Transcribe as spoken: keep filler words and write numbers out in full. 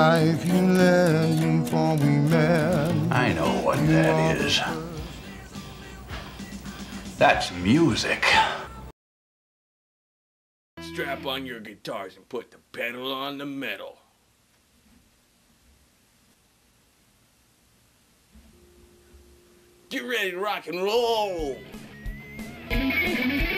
life you led before we met. I know what that is. That's music. Strap on your guitars and put the pedal on the metal. Get ready to rock and roll.